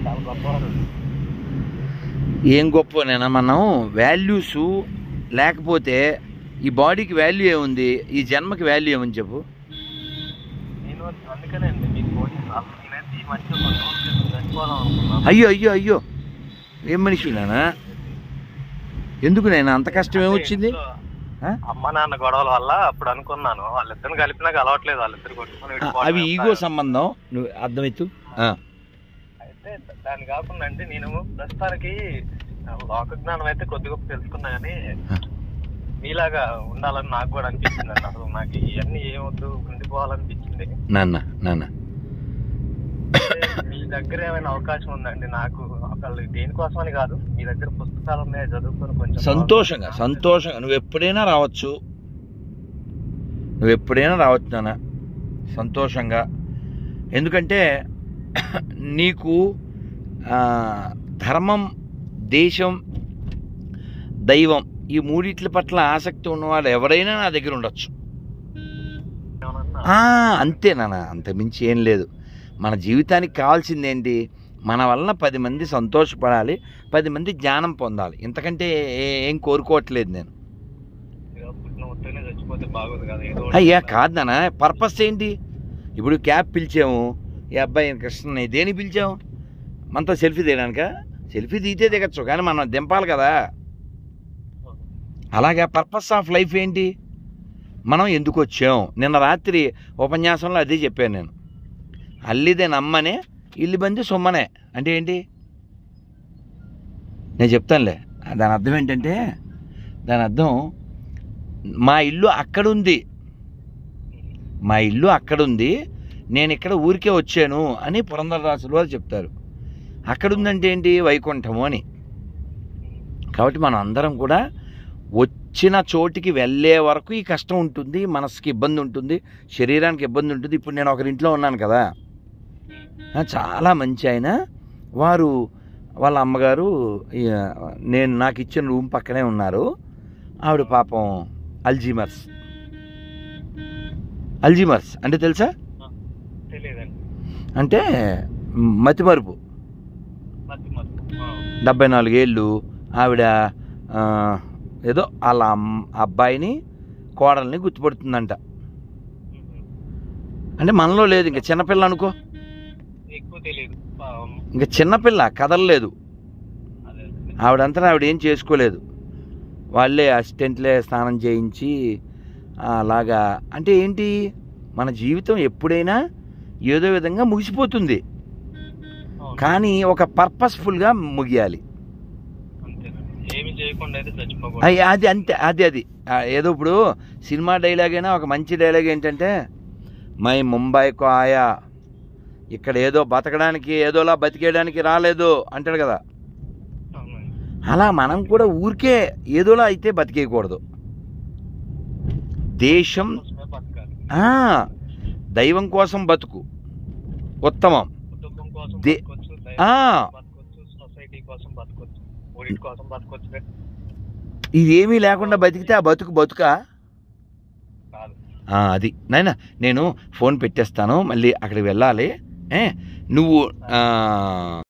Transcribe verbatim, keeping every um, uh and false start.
చాలా గొప్పవారు. ఏం గొప్పనేనా మనం వాల్యూస్ లేకపోతే ఈ బాడీకి వాల్యూ ఏముంది, ఈ జన్మకి వాల్యూ ఏమని చెప్పు. నేను అందుకనే అండి మీకు ఫోన్ చేసి నేనైతే ఈ మధ్య కొన్ని రోజులు చచ్చిపోదాం అనుకున్నాను. అయ్యో అయ్యో అయ్యో ఏం మనిషి నానా, ఎందుకు నేను అంత కష్టం ఏమొచ్చింది? అమ్మ నాన్న గొడవల వల్ల అప్పుడు అనుకున్నాను వాళ్ళిద్దరిని కలిపినాక అలవాట్లేదు, వాళ్ళిద్దరు కొట్టుకుని అవి ఈగో సంబంధం, నువ్వు అర్థమవుతూ. అయితే దాన్ని కాకుండా అంటే నేను ప్రస్తుతానికి లోక జ్ఞానం అయితే కొద్ది గొప్ప తెలుసుకున్నా కానీ మీలాగా ఉండాలని నాకు కూడా అనిపించింది అండి. అసలు నాకు ఇవన్నీ ఏమొద్దు ఉండిపోవాలనిపించింది. నాన్న నాన్న మీ దగ్గర ఏమైనా అవకాశం ఉందండి నాకు, ఒకళ్ళు దేనికోసమని కాదు, మీ దగ్గర పుస్తకాలు ఉన్నాయి చదువుకొని కొంచెం సంతోషంగా సంతోషంగా నువ్వు ఎప్పుడైనా రావచ్చు, నువ్వు ఎప్పుడైనా రావచ్చు నాన్న సంతోషంగా. ఎందుకంటే నీకు ధర్మం, దేశం, దైవం ఈ మూడిట్ల పట్ల ఆసక్తి ఉన్నవాడు ఎవరైనా నా దగ్గర ఉండొచ్చు. అంతే నాన్న, అంతమించి ఏం లేదు. మన జీవితానికి కావాల్సింది ఏంటి? మన వలన పది మంది సంతోషపడాలి, పది మంది జ్ఞానం పొందాలి. ఇంతకంటే ఏం కోరుకోవట్లేదు నేను. అయ్యా కాదు నాన్న, పర్పస్ ఏంటి? ఇప్పుడు క్యాబ్ పిలిచాము, ఈ అబ్బాయి కృష్ణ దేని పిలిచాము? మనతో సెల్ఫీ తీయడానిక? సెల్ఫీ తీతే దిగచ్చు కానీ మనం దింపాలి కదా. అలాగే పర్పస్ ఆఫ్ లైఫ్ ఏంటి? మనం ఎందుకు వచ్చాం? నిన్న రాత్రి ఉపన్యాసంలో అదే చెప్పాను నేను. అల్లిదే నమ్మనే ఇల్లు బంది సొమ్మనే అంటే ఏంటి నేను చెప్తానులే. దాని అర్థం ఏంటంటే, దాని అర్థం మా ఇల్లు అక్కడుంది, మా ఇల్లు అక్కడుంది, నేను ఇక్కడ ఊరికే వచ్చాను అని పురంధరదాసులు వారు చెప్తారు. అక్కడుందంటే ఏంటి? వైకుంఠము అని. కాబట్టి మనం అందరం కూడా వచ్చిన చోటికి వెళ్ళే వరకు ఈ కష్టం ఉంటుంది, మనసుకి ఇబ్బంది ఉంటుంది, శరీరానికి ఇబ్బంది ఉంటుంది. ఇప్పుడు నేను ఒకరింట్లో ఉన్నాను కదా, చాలా మంచి ఆయన, వారు వాళ్ళ అమ్మగారు నేను నాకు ఇచ్చిన రూమ్ పక్కనే ఉన్నారు. ఆవిడ పాపం అల్జీమర్స్. అల్జీమర్స్ అంటే తెలుసా? అంటే మతిమరుపు. డెబ్బై నాలుగేళ్ళు ఆవిడ ఏదో వాళ్ళ అబ్బాయిని కోడల్ని గుర్తుపడుతుందంట. అంటే మనలో లేదు, ఇంకా చిన్నపిల్ల అనుకో, ఇంకా చిన్నపిల్ల కదలలేదు. ఆవిడంతా ఆవిడ ఏం చేసుకోలేదు, వాళ్ళే అసిస్టెంట్లే స్నానం చేయించి అలాగా. అంటే ఏంటి, మన జీవితం ఎప్పుడైనా ఏదో విధంగా ముగిసిపోతుంది, కానీ ఒక పర్పస్ఫుల్గా ముగియాలి. అది అంతే, అది అది ఏదో ఇప్పుడు సినిమా డైలాగ్ అయినా ఒక మంచి డైలాగ్ ఏంటంటే, మై ముంబైకు ఆయా, ఇక్కడ ఏదో బతకడానికి ఏదోలా బతికేయడానికి రాలేదు అంటాడు కదా. అలా మనం కూడా ఊరికే ఏదోలా అయితే బతికేయకూడదు. దేశం, దైవం కోసం బతుకు ఉత్తమం. ఇదేమీ లేకుండా బతికితే ఆ బతుకు బతుకా? అది నాయనా, నేను ఫోన్ పెట్టేస్తాను, మళ్ళీ అక్కడికి వెళ్ళాలి. నువ్వు